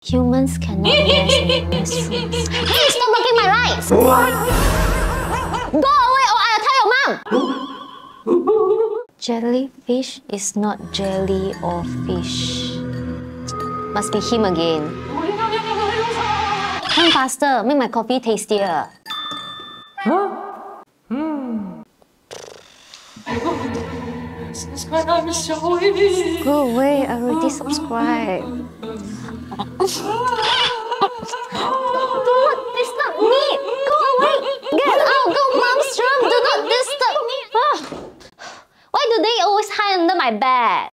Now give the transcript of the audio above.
Humans cannot rest in restrooms. Hey, stop blocking my lights! Go away or I'll tell your mom! Jellyfish is not jelly or fish. Must be him again. Come faster, make my coffee tastier. Go away, I already subscribed.